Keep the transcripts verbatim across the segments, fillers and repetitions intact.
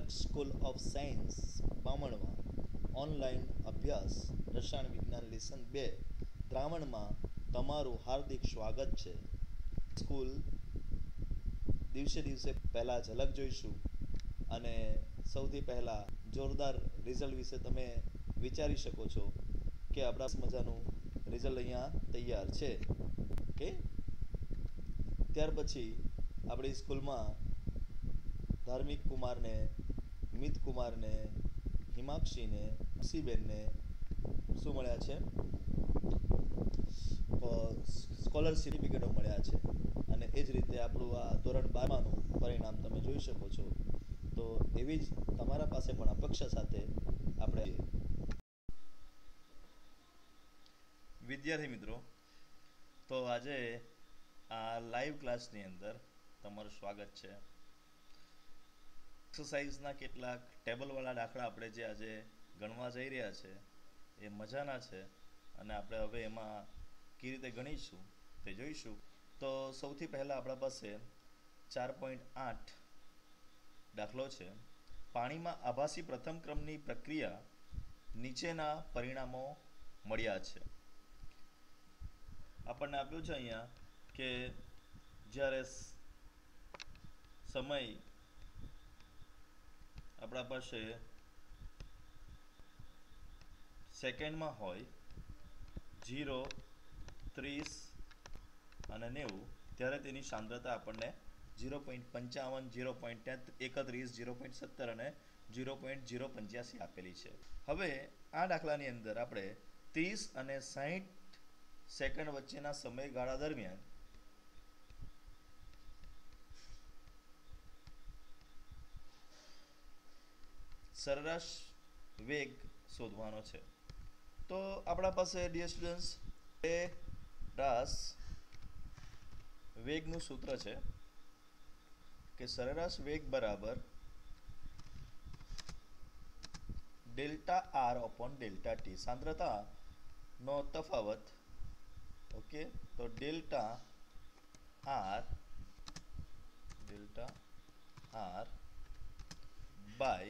Tilak school of science બામણમાં online અભ્યાસ રસાયણ વિજ્ઞાન લેસન બે દ્રાવણમાં તમારું હાર્દિક સ્વાગત છે. સ્કૂલ દિવસે દિવસે પહેલાં ઝલક જોઈશું અને સૌથી પહેલાં જોરદાર રિઝલ્ટ વિશે તમે વિચારી શકો છો કે આપણા મજાનું રિઝલ્ટ અહીંયા તૈયાર છે. ઓકે, ત્યાર પછી આપણી સ્કૂલમાં ધાર્મિક કુમારને, મિત કુમારને, હિમાક્ષીને, હસીબેનને શું મળ્યા છે? સ્કોલરશિપ સર્ટિફિકેટો મળ્યા છે. અને એ જ રીતે આપણું આ ધોરણ બારમાનું પરિણામ તમે જોઈ શકો છો. તો એવી જ તમારા પાસે પણ અપેક્ષા સાથે આપણે વિદ્યાર્થી મિત્રો, તો આજે આ લાઈવ ક્લાસની અંદર તમારું સ્વાગત છે. એક્સરસાઇઝના કેટલાક ટેબલવાળા દાખલા આપણે જે આજે ગણવા જઈ રહ્યા છે એ મજાના છે અને આપણે હવે એમાં કેવી રીતે ગણીશું તે જોઈશું. તો સૌથી પહેલાં આપણા પાસે ચાર પોઈન્ટ આઠ દાખલો છે. પાણીમાં આભાસી પ્રથમ ક્રમની પ્રક્રિયા નીચેના પરિણામો મળ્યા છે. આપણને આપ્યું છે અહીંયા કે જ્યારે સમય આપણા પાસે સેકન્ડમાં હોય જીરો, ત્રીસ અને નેવું, ત્યારે તેની સાંદ્રતા આપણને ઝીરો પોઈન્ટ પંચાવન, ઝીરો પોઈન્ટ એકત્રીસ, ઝીરો પોઈન્ટ સત્તર અને ઝીરો પોઈન્ટ ઝીરો પંચ્યાસી આપેલી છે. હવે આ દાખલાની અંદર આપણે ત્રીસ અને સાહીઠ સેકન્ડ વચ્ચેના સમયગાળા દરમિયાન સરેરાશ વેગ શોધવાનો છે. તો આપણા પાસે ડિયર સ્ટુડન્ટ્સ સરેરાશ વેગનું સૂત્ર છે કે સરેરાશ વેગ બરાબર delta R upon delta T, સાંદ્રતાનો તફાવત. ઓકે, તો delta R delta R by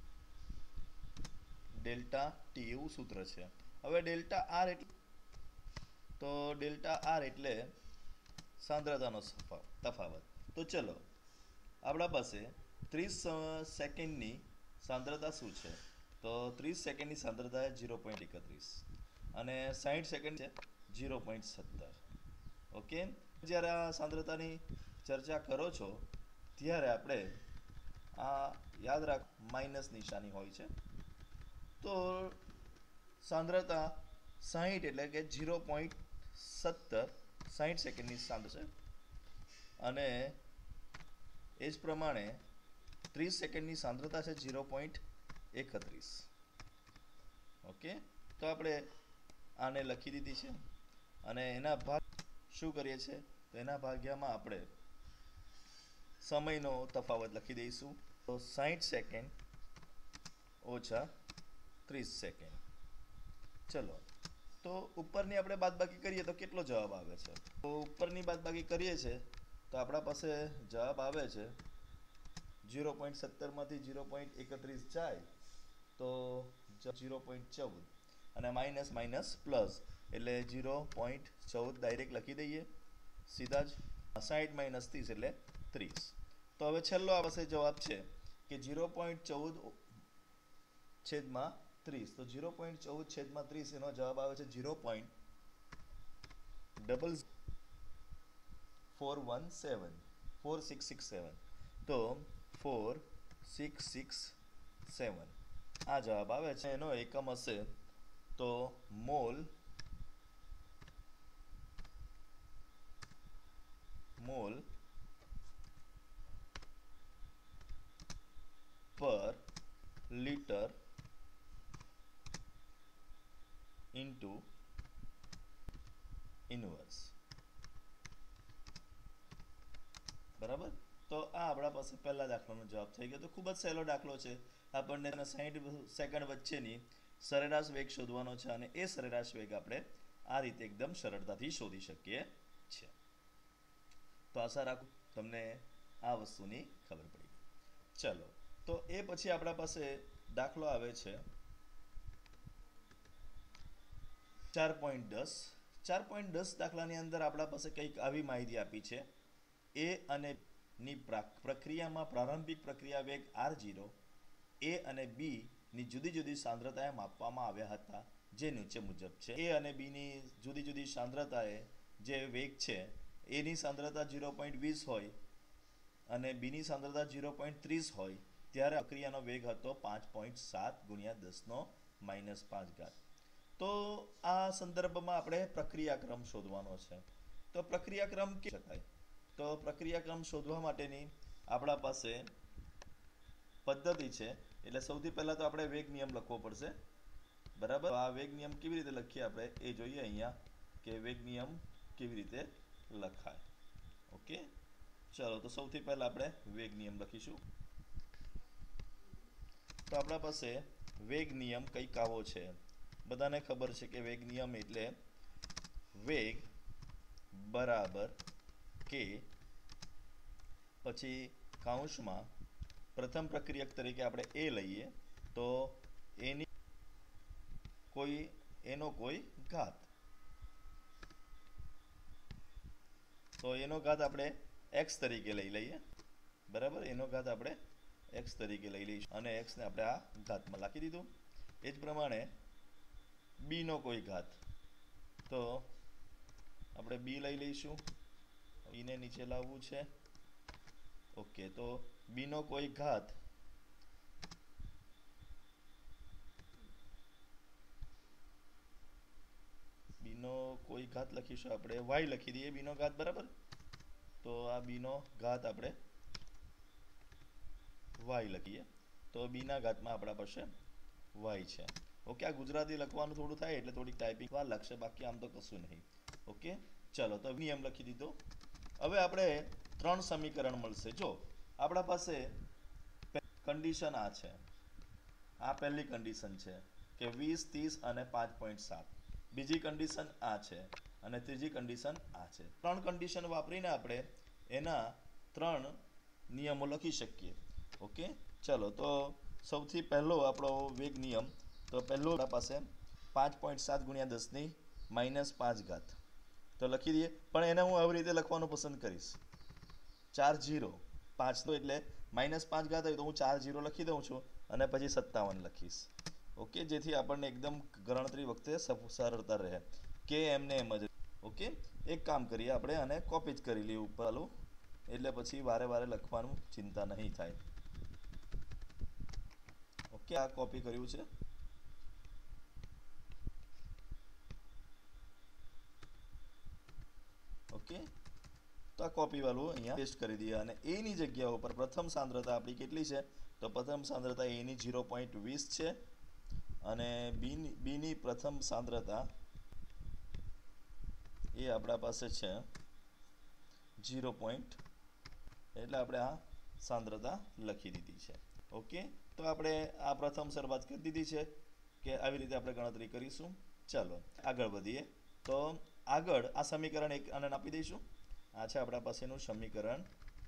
delta T એવું સૂત્ર છે. હવે ડેલ્ટા આર એટલે તો ડેલ્ટા આર એટલે સાંદ્રતાનો તફાવત. તો ચલો, આપણા પાસે ત્રીસ સેકન્ડની સાંદ્રતા શું છે? તો ત્રીસ સેકન્ડની સાંદ્રતા ઝીરો પોઈન્ટ એકત્રીસ અને સાહીઠ સેકન્ડ છે ઝીરો પોઈન્ટ સત્તર. ઓકે, જ્યારે આ સાંદ્રતાની ચર્ચા કરો છો ત્યારે આપણે આ યાદ રાખ માઇનસ નિશાની હોય છે. તો સાંદ્રતા સાહીઠ એટલે કે ઝીરો પોઈન્ટ સત્તર સાહીઠ સેકન્ડની સાંદ્રતા છે અને એ જ પ્રમાણે ત્રીસ સેકન્ડની સાંદ્રતા છે ઝીરો પોઈન્ટ એકત્રીસ. ઓકે, તો આપણે આને લખી દીધી છે અને એના ભાગ શું કરીએ છીએ? તો એના ભાગ્યામાં આપણે સમયનો તફાવત લખી દઈશું. તો સાહીઠ સેકન્ડ ઓછા ત્રીસ સેકન્ડ. ચલો, તો ઉપરની આપણે બાદબાકી કરીએ તો કેટલો જવાબ આવે છે? તો ઉપરની બાદબાકી કરીએ છીએ તો આપણા પાસે જવાબ આવે છે ઝીરો પોઈન્ટ સત્તરમાંથી ઝીરો પોઈન્ટ એકત્રીસ જાય તો ઝીરો પોઈન્ટ ચૌદ અને માઇનસ માઇનસ પ્લસ એટલે ઝીરો પોઈન્ટ ચૌદ ડાયરેક્ટ લખી દઈએ સીધા જ. સાહીઠ માઇનસ ત્રીસ એટલે ત્રીસ. તો હવે છેલ્લો આ પાસે જવાબ છે કે ઝીરો પોઈન્ટ ચૌદ છેદમાં ત્રીસ. તો ઝીરો પોઈન્ટ ચૌદ છેદમાં ત્રીસ એનો જવાબ આવે છે zero point double four one seven four six six seven. તો ફોર સિક્સ સિક્સ સેવન આ જવાબ આવે છે. એનો એકમ હશે તો mole mole per litre into inverse. બરાબર. તો આ આપણા પાસે પહેલા દાખલાનો જવાબ થઈ ગયો. તો ખૂબ જ સહેલો દાખલો છે. આપણને સાહીઠ સેકન્ડ વચ્ચેની સરેરાશ વેગ શોધવાનો છે અને એ સરેરાશ વેગ આપણે આ રીતે એકદમ સરળતાથી શોધી શકીએ છીએ. તો આશા રાખું તમને આ વસ્તુની ખબર પડી. ચલો, તો એ પછી આપણા પાસે દાખલો આવે છે ચાર પોઈન્ટ દસ. ચાર પોઈન્ટ દસ દાખલાની અંદર આપણા પાસે કંઈક આવી માહિતી આપી છે. એ અને ની પ્રક્રિયામાં પ્રારંભિક પ્રક્રિયા વેગ આર ઝીરો એ અને બી ની જુદી જુદી સાંદ્રતાએ માપવામાં આવ્યા હતા, જે નીચે મુજબ છે. એ અને બી ની જુદી જુદી સાંદ્રતાએ જે વેગ છે એની સાંદ્રતા ઝીરો પોઈન્ટ વીસ હોય અને બીની સાંદ્રતા ઝીરો પોઈન્ટ ત્રીસ હોય ત્યારે પ્રક્રિયાનો વેગ હતો પાંચ પોઈન્ટ સાત ગુણ્યા દસનો માઇનસ પાંચ ઘાત. તો આ સંદર્ભમાં આપણે પ્રક્રિયાક્રમ શોધવાનો છે. તો પ્રક્રિયાક્રમ કે શકાય તો પ્રક્રિયાક્રમ શોધવા માટેની આપણા પાસે પદ્ધતિ છે. એટલે સૌથી પહેલા તો આપણે વેગ નિયમ લખવો પડશે, બરાબર. આ વેગ નિયમ કેવી રીતે લખીએ આપણે એ જોઈએ અહીંયા, કે વેગ નિયમ કેવી રીતે લખાય. ઓકે, ચલો તો સૌથી પહેલા આપણે વેગ નિયમ લખીશું. તો આપણા પાસે વેગ નિયમ કંઈક આવો છે. બધાને ખબર છે કે વેગ નિયમ એટલે વેગ બરાબર કે પછી કૌંસમાં પ્રથમ પ્રક્રિયક તરીકે આપણે એ લઈએ તો એની કોઈ એનો કોઈ ઘાત, તો એનો ઘાત આપણે એક્સ તરીકે લઈ લઈએ, બરાબર. એનો ઘાત આપણે એક્સ તરીકે લઈ લઈશું અને એક્સ ને આપણે આ ઘાતમાં લખી દીધું. એ જ પ્રમાણે બી નો કોઈ ઘાત, તો આપણે બી લઈ લઈશું. બી ને નીચે લાવવું છે. ઓકે, તો બી નો કોઈ ઘાત બી નો કોઈ ઘાત લખીશું આપણે વાય લખી દઈએ બી નો ઘાત, બરાબર. તો આ બી નો ઘાત આપણે વાય લખીએ તો બી ના ઘાતમાં આપણા પાસે વાય છે. ઓકે, આ ગુજરાતી લખવાનું થોડું થાય એટલે થોડીક ટાઈપિંગ વાર લાગશે, બાકી આમ તો કશું નહીં. ઓકે, ચલો તો નિયમ લખી દીધો. હવે આપણે ત્રણ સમીકરણ મળશે. જો આપણા પાસે કન્ડિશન આ છે, આ પહેલી કન્ડિશન છે કે વીસ, ત્રીસ અને પાંચ પોઈન્ટ સાત. બીજી કન્ડિશન આ છે અને ત્રીજી કન્ડિશન આ છે. ત્રણ કન્ડિશન વાપરીને આપણે એના ત્રણ નિયમો લખી શકીએ. ઓકે, ચલો તો સૌથી પહેલો આપણો વેગ નિયમ, તો પહેલો આપણા પાસે પાંચ પોઈન્ટ સાત ગુણ્યા દસની માઇનસ પાંચ ઘાત, તો લખી દઈએ. પણ એને હું આવી રીતે લખવાનું પસંદ કરીશ, ચાર જીરો પાંચ, તો એટલે માઇનસ પાંચ ઘાત હોય તો હું ચાર જીરો લખી દઉં છું અને પછી સત્તાવન લખીશ. ઓકે, જેથી આપણને એકદમ ગણતરી વખતે સરળતા રહે કે એમને એમ જ. ઓકે, એક કામ કરીએ આપણે આને કોપી જ કરી લઈએ ઉપર, એટલે પછી વારે વારે લખવાનું ચિંતા નહીં થાય. ઓકે, આ કોપી કર્યું છે. ઓકે, તો આ કોપી વાળું અહીંયા પેસ્ટ કરી દઈએ અને એ ની જગ્યા ઉપર પ્રથમ સાંદ્રતા આપણી કેટલી છે, તો પ્રથમ સાંદ્રતા એ ની ઝીરો પોઈન્ટ વીસ છે અને બી બી ની પ્રથમ સાંદ્રતા એ આપણા પાસે છે ઝીરો પોઈન્ટ, એટલે આપણે આ સાંદ્રતા લખી દીધી છે. ઓકે, તો આપણે આ પ્રથમ શરૂઆત કરી દીધી છે કે આવી રીતે આપણે ગણતરી કરીશું. ચાલો આગળ વધીએ. તો આગળ આ સમીકરણ એક આને આપી દઈશું. આ છે આપણા પાસેનું સમીકરણ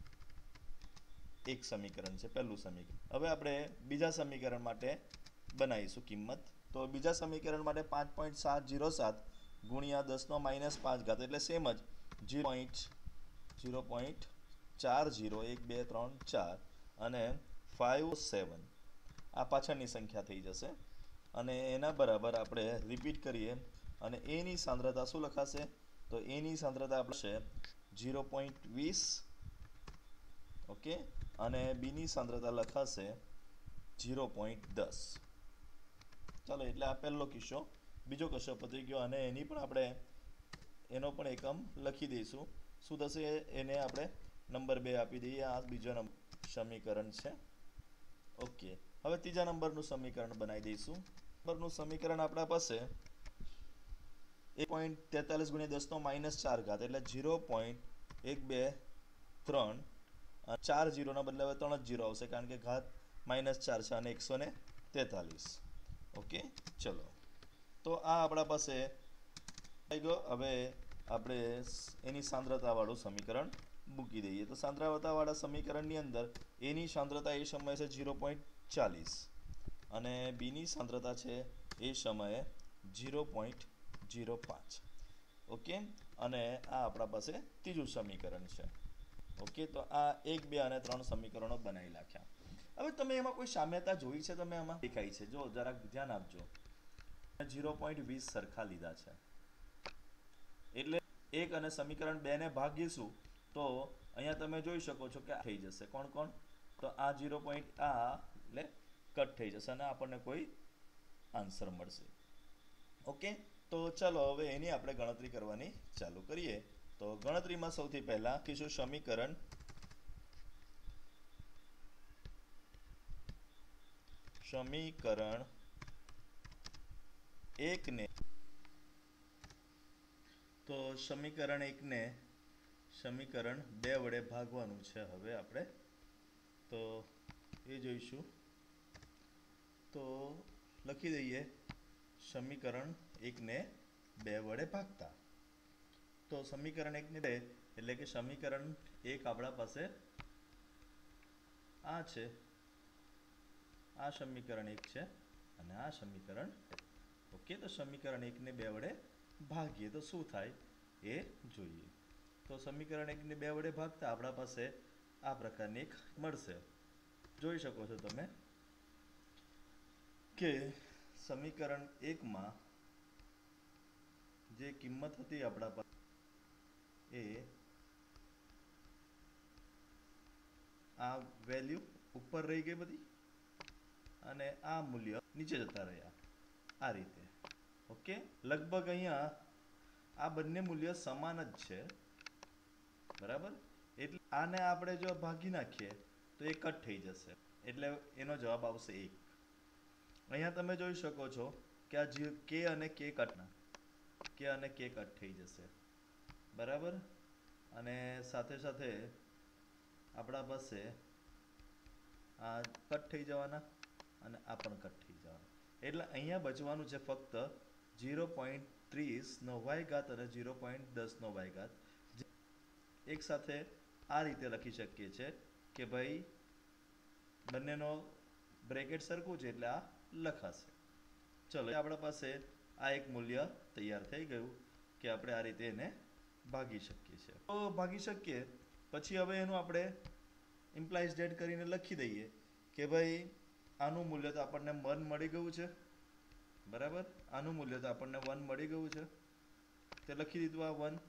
એક સમીકરણ છે, પહેલું સમીકરણ. હવે આપણે બીજા સમીકરણ માટે બનાવીશું કિંમત. તો બીજા સમીકરણ માટે પાંચ પોઈન્ટ સાત ઝીરો સાત ગુણ્યા દસનો માઇનસ પાંચ ઘાત, એટલે સેમ જ ઝીરો પોઈન્ટ ઝીરો પોઈન્ટ ચાર ઝીરો એક બે ત્રણ ચાર અને ફાઇવ સેવન આ પાછળની સંખ્યા થઈ જશે અને એના બરાબર આપણે રિપીટ કરીએ અને એની સાંદ્રતા શું લખાશે, તો એની સાંદ્રતા આપણે ઝીરો પોઈન્ટ વીસ. ઓકે, અને બીની સાંદ્રતા લખાશે ઝીરો પોઈન્ટ દસ. ચાલો, એટલે આ પહેલો કિસ્સો. બીજો કિસ્સો પતી ગયો અને એની પણ આપણે એનો પણ એકમ લખી દઈશું. શું થશે એને આપણે નંબર બે આપી દઈએ. આ બીજો નંબર સમીકરણ છે. ઓકે, હવે ત્રીજા નંબરનું સમીકરણ બનાવી દઈશું. નંબરનું સમીકરણ આપણા પાસે એક પોઈન્ટ તેતાલીસ ગુણ્યા દસનો માઇનસ ચાર ઘાત, એટલે ઝીરો પોઈન્ટ એક બે ત્રણ, ચાર જીરોના બદલે હવે ત્રણ જ જીરો આવશે કારણ કે ઘાત માઇનસ ચાર છે અને એકસો ને તેતાલીસ. ઓકે, ચલો તો આ આપણા પાસે આવી ગયો. હવે આપણે એની સાંદ્રતાવાળું સમીકરણ મૂકી દઈએ તો સાંદ્રતાવાળા સમીકરણની અંદર એની સાંદ્રતા એ સમયે છે ઝીરો પોઈન્ટ ચાલીસ અને બીની સાંદ્રતા છે એ સમયે ઝીરો પોઈન્ટ ઝીરો પાંચ. ઓકે, અને આ આપણા પાસે ત્રીજું સમીકરણ છે. ઓકે, તો આ એક બે અને ત્રણ સમીકરણો બનાવી નાખ્યા. હવે તમે એમાં કોઈ સામ્યતા જોઈ છે? તમે આમાં દેખાય છે, જો જરાક ધ્યાન આપજો. ઝીરો પોઈન્ટ વીસ સરખા લીધા છે એટલે એક અને સમીકરણ બે ને ભાગીશું તો અહીંયા તમે જોઈ શકો છો કે થઈ જશે કોણ કોણ, તો આ ઝીરો પોઈન્ટ આ એટલે કટ થઈ જશે અને આપણને કોઈ આન્સર મળશે. ઓકે, તો ચલો હવે એની આપણે ગણતરી કરવાની ચાલુ કરીએ. તો ગણતરીમાં સૌથી પહેલા કીશું સમીકરણ સમીકરણ એક ને તો સમીકરણ એક ને સમીકરણ બે વડે ભાગવાનું છે. હવે આપણે તો એ જોઈશું. તો લખી દઈએ સમીકરણ એક ને બે વડે ભાગતા. તો સમીકરણ એક ને બે એટલે કે સમીકરણ એક આપણા પાસે આ છે, આ સમીકરણ એક છે અને આ સમીકરણ. ઓકે, તો સમીકરણ એક ને બે વડે ભાગીએ તો શું થાય એ જોઈએ. તો સમીકરણ એક ને બે વડે ભાગતા આપણા પાસે આ પ્રકારની એક મળશે. જોઈ શકો છો તમે કે સમીકરણ એકમાં જે કિંમત હતી આપણા પાસે એ આ વેલ્યુ ઉપર રહી ગઈ બધી અને આ મૂલ્ય નીચે જતા રહ્યા આ રીતે. ઓકે, લગભગ અહીંયા આ બંને મૂલ્ય સમાન જ છે, બરાબર. એટલે આને આપણે જો ભાગી નાખીએ તો એ કટ થઈ જશે એટલે એનો જવાબ આવશે એક. અહીંયા તમે જોઈ શકો છો કે આ જે કે અને કે કટના કે અને કે કટ થઈ જશે, બરાબર. અને સાથે સાથે આપણા પાસે આ કટ થઈ જવાના અને આ પણ કટ થઈ જવાના. એટલે અહીંયા બચવાનું છે ફક્ત ઝીરો પોઈન્ટ ત્રીસનો વાય ઘાત અને ઝીરો પોઈન્ટ દસનો વાય ઘાત. એક સાથે આ રીતે લખી શકીએ છીએ કે ભાઈ બંનેનો બ્રેકેટ સરખું છે એટલે આ લખાશે. ચલો, આપણા પાસે આ એક મૂલ્ય તૈયાર થઈ ગયું કે આપણે આ રીતે એને ભાગી શકીએ છીએ. તો ભાગી શકીએ પછી હવે એનું આપણે ઇમ્પ્લાઇઝ ડેટ કરીને લખી દઈએ કે ભાઈ આનું મૂલ્ય તો આપણને વન મળી ગયું છે, બરાબર. આનું મૂલ્ય તો આપણને વન મળી ગયું છે તે લખી દીધું. આ વન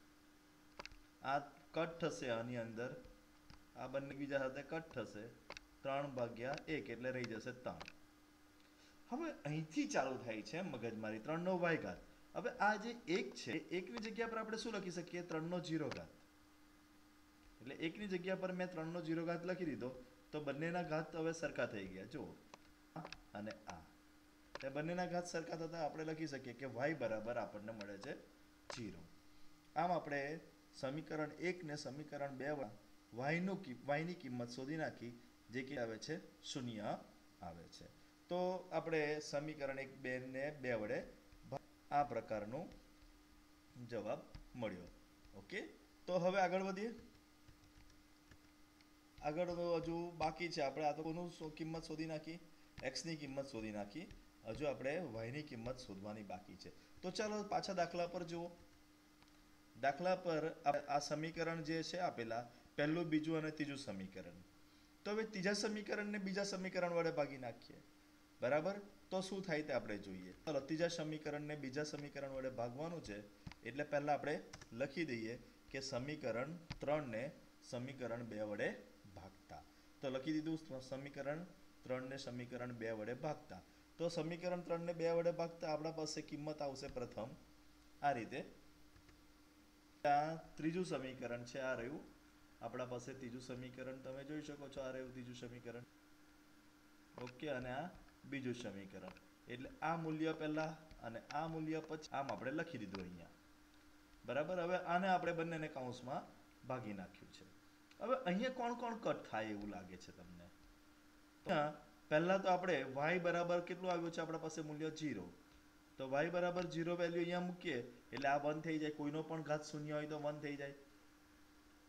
આ કટ થશે આની અંદર, આ બંને બીજા સાથે કટ થશે. ત્રણ ભાગ્યા એક એટલે રહી જશે ત્રણ. હવે અહીંથી ચાલુ થાય છે મગજમારી, ત્રણનો વાય ઘાત. હવે આ જે એક છે એકની જગ્યા પર આપણે શું લખી શકીએ? ત્રણનો જીરો ઘાત. એટલે એકની જગ્યા પર મેં ત્રણનો જીરો ઘાત લખી દીધો તો બંનેના ઘાત હવે સરખા થઈ ગયા. જુઓ, અને આ તે બંનેના ઘાત સરખા થતા આપણે લખી શકીએ કે વાય બરાબર આપણને મળે છે જીરો. આમ આપણે સમીકરણ એક ને સમીકરણ બે વાયનું વાયની કિંમત શોધી નાખી જે કે આવે છે શૂન્ય આવે છે. તો આપણે સમીકરણ એક બે ને બે વડે આ પ્રકારનું જવાબ મળ્યો. ઓકે, તો હવે આગળ વધીએ. આગળ તો હજુ બાકી છે. આપણે આ તો કોનું કિંમત શોધી નાખી, એક્સની કિંમત શોધી નાખી. હજુ આપણે વાયની કિંમત શોધવાની બાકી છે. તો ચાલો પાછા દાખલા પર જુઓ. દાખલા પર આ સમીકરણ જે છે આપેલા પહેલું, બીજું અને ત્રીજું સમીકરણ. તો હવે ત્રીજા સમીકરણને બીજા સમીકરણ વડે ભાગી નાખીએ, બરાબર. તો શું થાય તે આપણે જોઈએ. ચાલો, ત્રીજા સમીકરણને બીજા સમીકરણ વડે ભાગવાનું છે એટલે પહેલા આપણે લખી દઈએ કે સમીકરણ ત્રણ ને સમીકરણ બે વડે ભાગતા. તો લખી દીધું સમીકરણ ત્રણ ને સમીકરણ બે વડે ભાગતા. તો સમીકરણ ત્રણ ને બે વડે ભાગતા આપણા પાસે કિંમત આવશે પ્રથમ આ રીતે. આ ત્રીજું સમીકરણ છે, આ રહ્યું આપણા પાસે ત્રીજું સમીકરણ. તમે જોઈ શકો છો આ રહ્યું ત્રીજું સમીકરણ. ઓકે, અને આ બીજું સમીકરણ. એટલે આ મૂલ્ય પહેલા અને આ મૂલ્ય પછી આમ આપણે લખી દીધું અહીંયા, બરાબર. હવે આને આપણે બંનેને કૌંસમાં ભાગી નાખ્યું છે. હવે અહીંયા કોણ કોણ કટ થાય એવું લાગે છે તમને? પહેલા તો આપણે વાય બરાબર કેટલું આવ્યું છે આપણા પાસે મૂલ્ય જીરો. તો વાય બરાબર જીરો વેલ્યુ અહીંયા મૂકીએ એટલે આ વન થઈ જાય. કોઈનો પણ ઘાત શૂન્ય હોય તો વન થઈ જાય.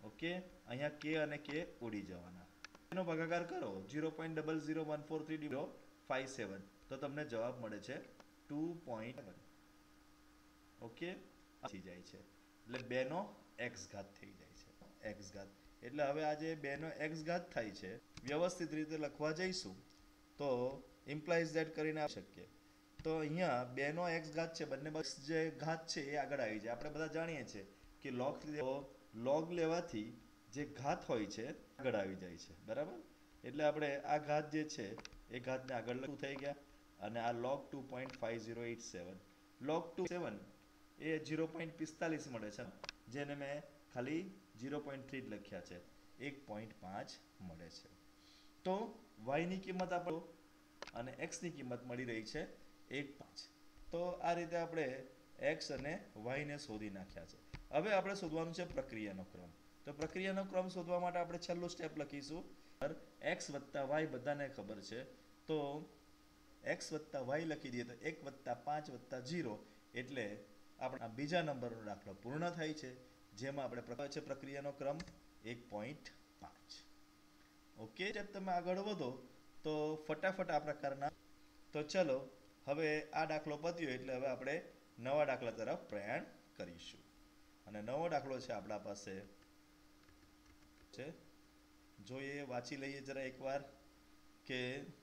ઓકે, અહીંયા કે અને કે ઉડી જવાના. એનો ભાગાકાર કરો zero point double zero one four three zero five seven, તો તમને જવાબ મળે છે ટુ પોઈન્ટ સેવન. ઓકે, થઈ જાય છે એટલે બેનો એક્સ ઘાત થઈ જાય છે. એક્સ ઘાત એટલે હવે આ જે બેનો એક્સ ઘાત થાય છે, વ્યવસ્થિત રીતે લખવા જઈશું તો ઇમ્પ્લાઇઝ ધેટ કરીને આવી શકીએ. તો અહીંયા બેનો એક્સ ઘાત છે, બંને બસ જે ઘાત છે એ આગળ આવી જાય. આપણે બધા જાણીએ છીએ કે લોગ લોગ લેવાથી જે ઘાત હોય છે આગળ આવી જાય છે, બરાબર. એટલે આપણે આ ઘાત જે છે એ ઘાતને આગળ લખવું થઈ ગયા. અને આ log two point five zero eight seven, log two seven એ ઝીરો પોઈન્ટ પિસ્તાલીસ મળે છે, જેને મેં ખાલી ઝીરો પોઈન્ટ થ્રી જ લખ્યા છે, એક પોઈન્ટ પાંચ મળે છે. તો વાયની કિંમત આપણો અને એક્સની કિંમત મળી રહી છે એક પાંચ. તો આ રીતે આપણે એક્સ અને વાયને શોધી નાખ્યા છે. હવે આપણે શોધવાનું છે પ્રક્રિયાનો ક્રમ. તો પ્રક્રિયાનો ક્રમ શોધવા માટે આપણે છેલ્લું સ્ટેપ લખીશું. એક્સ વત્તા વાય બધાને ખબર છે, તો એક્સ વત્તા વાય લખી દઈએ તો એક વત્તા પાંચ વત્તા ઝીરો એટલે આપણા બીજા નંબરનો દાખલો પૂર્ણ થાય છે, જેમાં આપણે પ્રકાર છે પ્રક્રિયાનો ક્રમ એક પોઈન્ટ પાંચ. ઓકે, સ્ટેપ તમે આગળ વધો તો ફટાફટ આ પ્રકારના. તો ચલો હવે આ દાખલો પત્યો એટલે હવે આપણે નવા દાખલા તરફ પ્રયાણ કરીશું. અને નવો દાખલો છે આપણા પાસે છે, જોઈએ વાંચી લઈએ જરા એકવાર કે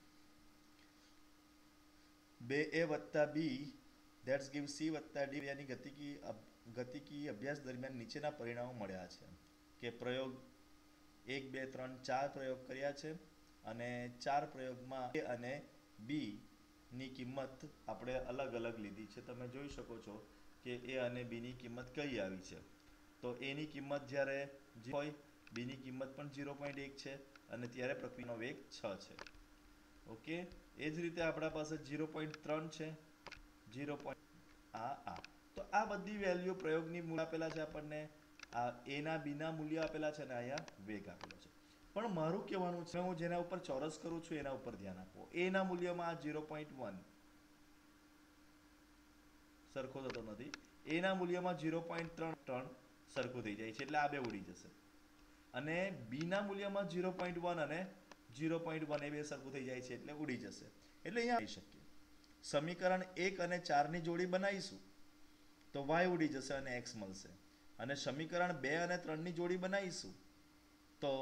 બે એ વત્તા બી ધેટ્સ ગીવ સી વત્તા ડી યાની ગતિકી ગતિકી અભ્યાસ દરમિયાન નીચેના પરિણામો મળ્યા છે. કે પ્રયોગ એક બે ત્રણ ચાર પ્રયોગ કર્યા છે અને ચાર પ્રયોગમાં એ અને બી ની કિંમત આપણે અલગ અલગ લીધી છે. તમે જોઈ શકો છો કે એ અને બી ની કિંમત કઈ આવી છે. તો એ ની કિંમત જ્યારે હોય, બી ની કિંમત પણ ઝીરો પોઈન્ટ એક છે અને ત્યારે પ્રક્રિયાનો વેગ છ છે. ઓકે, એ જ રીતે આપણા પાસે ઝીરો પોઈન્ટ ત્રણ છે, ઝીરો પોઈન્ટ આ આ તો આ બધી વેલ્યુ પ્રયોગની મૂલ્ય આપેલા છે આપણને, આ એના બીના મૂલ્ય આપેલા છે અને અહીંયા વેગ આપેલો છે. પણ મારું કહેવાનું છે, હું જેના ઉપર ચોરસ કરું છું એના ઉપર ધ્યાન આપો. એના મૂલ્યમાં આ ઝીરો પોઈન્ટ વન સરખો થતો નથી, એના મૂલ્યમાં ઝીરો પોઈન્ટ ત્રણ ત્રણ સરખું થઈ જાય છે એટલે આ બે ઉડી જશે. અને બીના મૂલ્યમાં ઝીરો પોઈન્ટ વન અને ઝીરો પોઈન્ટ વન એ બે સરખું થઈ જાય છે એટલે ઉડી જશે. એટલે અહીંયા આવી શકીએ સમીકરણ એક અને ચારની જોડી બનાવીશું તો વાય ઉડી જશે અને એક્સ મળશે. અને સમીકરણ બે અને ત્રણની જોડી બનાવીશું તો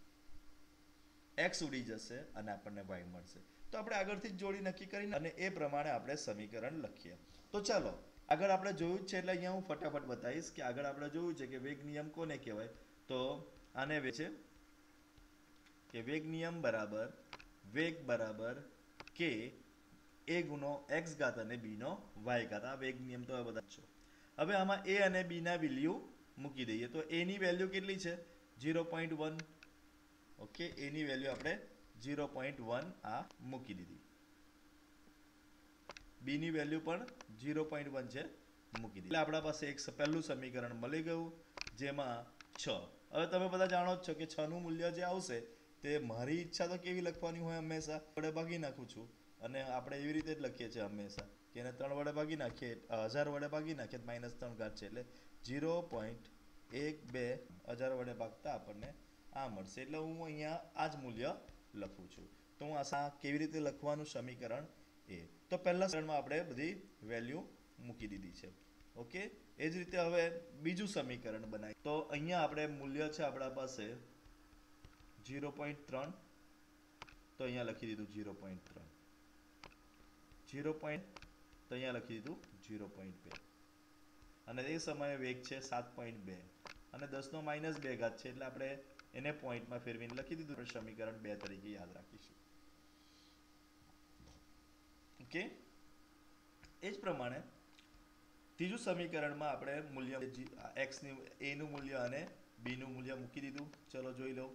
એક્સ ઉડી જશે અને આપણને વાય મળશે. તો આપણે આગળથી જ જોડી નક્કી કરીને અને એ પ્રમાણે આપણે સમીકરણ લખીએ. તો ચાલો આગળ આપણે જોયું જ છે એટલે અહીંયા હું ફટાફટ બતાવીશ કે આગળ આપણે જોયું છે કે વેગ નિયમ કોને કહેવાય. તો આને વે છે કે વેગ નિયમ બરાબર વેગ બરાબર કે એ ગુનો એક્સ ઘાત અને બી નો વાય ઘાત. આ વેગ નિયમ તો બધા છો. હવે આમાં એ અને બી ના વેલ્યુ મૂકી દઈએ તો એ ની વેલ્યુ કેટલી છે ઝીરો પોઈન્ટ વન. ઓકે, એની વેલ્યુ આપણે ઝીરો પોઈન્ટ વન આ મૂકી દીધી. બી ની વેલ્યુ પણ ઝીરો પોઈન્ટ વન છે મૂકી દીધી. એટલે આપણા પાસે એક પહેલું સમીકરણ મળી ગયું જેમાં છ. હવે તમે બધા જાણો જ છો કે છ નું મૂલ્ય જે આવશે તે મારી ઈચ્છા તો કેવી લખવાની હોય, હંમેશા વડે ભાગી નાખું છું અને આપણે એવી રીતે જ લખીએ છીએ હંમેશા કે એને ત્રણ વડે ભાગી નાખીએ, હજાર વડે ભાગી નાખીએ માઇનસ ત્રણ ઘાત છે એટલે ઝીરો પોઈન્ટ એક બે હજાર વડે ભાગતા આપણને આ મળશે. એટલે હું અહીંયા આ જ મૂલ્ય લખું છું. તો હું આશા કેવી રીતે લખવાનું સમીકરણ એ તો પહેલા સમીકરણમાં આપણે બધી વેલ્યુ મૂકી દીધી છે. ઓકે, એ જ રીતે હવે બીજું સમીકરણ બનાવીએ તો અહીંયા આપણે મૂલ્ય છે આપણા પાસે ઝીરો પોઈન્ટ ત્રણ, તો અહીંયા લખી દીધું ઝીરો પોઈન્ટ ત્રણ, ઝીરો પોઈન્ટ તો અહીંયા લખી દીધું ઝીરો પોઈન્ટ બે અને એ સમયે વેગ છે સાત પોઈન્ટ બે અને દસનો માઇનસ બે ઘાત છે એટલે આપણે એને પોઈન્ટમાં ફેરવીને લખી દીધું. સમીકરણ બે તરીકે યાદ રાખીશું. ઓકે, એ જ પ્રમાણે ત્રીજું સમીકરણમાં આપણે મૂલ્ય એક્સ ની એ નું મૂલ્ય અને બી નું મૂલ્ય મૂકી દીધું. ચલો જોઈ લો,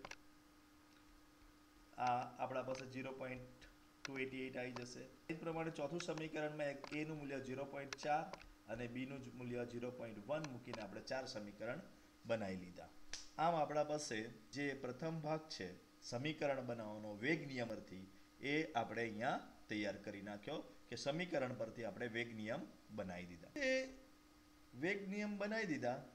આ આપણા પાસે zero point two eighty eight આવી જશે. એ જ પ્રમાણે ચોથું સમીકરણમાં એ નું મૂલ્ય ઝીરો પોઈન્ટ ચાર અને બી નું મૂલ્ય ઝીરો પોઈન્ટ વન મૂકીને આપણે ચાર સમીકરણ બનાવી લીધા. આમ આપણા પાસે જે પ્રથમ ભાગ છે સમીકરણ બનાવવાનો વેગ નિયમ પરથી એ આપણે અહીંયા તૈયાર કરી નાખ્યો કે સમીકરણ પરથી આપણે વેગ નિયમ બનાવી દીધા. એ વેગ નિયમ બનાવી દીધા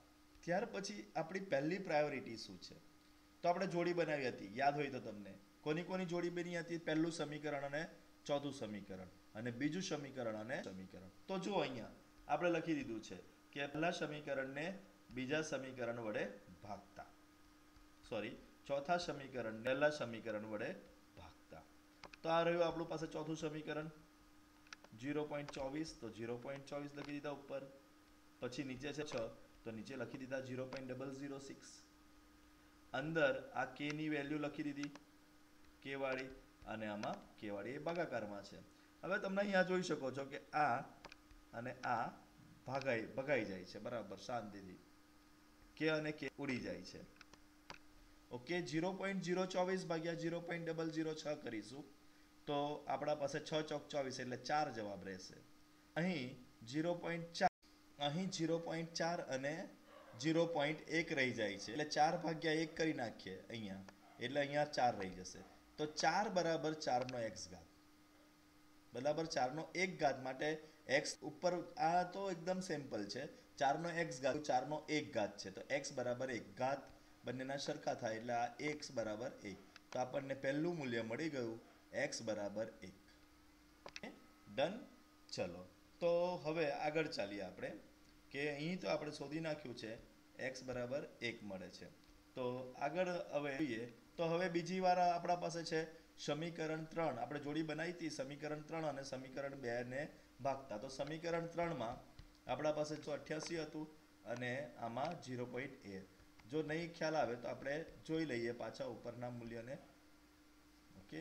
ત્યાર પછી આપણી પહેલી પ્રાયોરિટી શું છે? તો આપણે જોડી બનાવી હતી, યાદ હોય તો તમને. કોની કોની જોડી બની હતી? પહેલું સમીકરણ અને ચોથું સમીકરણ, અને બીજું સમીકરણ અને સમીકરણ. તો જો અહીંયા આપણે લખી દીધું છે કે પહેલા સમીકરણને બીજા સમીકરણ વડે ભાગતા, સોરી ચોથા સમીકરણ પહેલા સમીકરણ વડે ભાગતા. તો આ રહ્યું આપણું પાસે ચોથું સમીકરણ ઝીરો પોઈન્ટ ચોવીસ. તો ઝીરો પોઈન્ટ ચોવીસ લખી દીધા ઉપર. પછી નીચે છે છ, તો નીચે લખી દીધા zero point double zero six. અંદર આ કે ની વેલ્યુ લખી દીધી, કે વાળી, અને આમાં કે વાળી એ ભાગાકારમાં છે. હવે તમને અહીંયા જોઈ શકો છો કે આ અને આ ભાગાઈ ભગાઈ જાય છે, બરાબર, શાંતિથી. કે અને કે ઉડી જાય છે. ઓકે, ઝીરો પોઈન્ટ ઝીરો ચોવીસ ભાગ્યા ઝીરો પોઈન્ટ ડબલ ઝીરો છ કરીશું તો આપણા પાસે છ ચોક ચોવીસ એટલે ચાર જવાબ રહેશે. અહીં ઝીરો પોઈન્ટ ચાર, અહીં ઝીરો પોઈન્ટ ચાર અને ઝીરો પોઈન્ટ એક રહી જાય છે, એટલે ચાર ભાગ્યા એક કરી નાખીએ અહીંયા, એટલે અહીંયા ચાર રહી જશે. તો ચાર બરાબર ચારનો એક્સ ઘાત, બરાબર ચારનો એક ઘાત માટે એક્સ ઉપર, આ તો એકદમ સિમ્પલ છે. ચારનો એક્સ ઘાત ચારનો એક ઘાત છે, તો એક્સ બરાબર એક. ઘાત બંનેના સરખા થાય એટલે આ એક્સ બરાબર એક. તો આપણને પહેલું મૂલ્ય મળી ગયું, એક્સ બરાબર એક. ડન. ચલો, તો હવે આગળ ચાલીએ આપણે, કે અહીં તો આપણે શોધી નાખ્યું છે એક્સ બરાબર એક મળે છે. તો આગળ હવે જોઈએ તો હવે બીજી વાર આપણા પાસે છે સમીકરણ ત્રણ. આપણે જોડી બનાવી હતી સમીકરણ ત્રણ અને સમીકરણ બે ને ભાગતા. તો સમીકરણ ત્રણમાં આપણા પાસે સો અઠ્યાસી હતું અને આમાં ઝીરો પોઈન્ટ એક. જો નહીં ખ્યાલ આવે તો આપણે જોઈ લઈએ પાછા ઉપરના મૂલ્યને. ઓકે,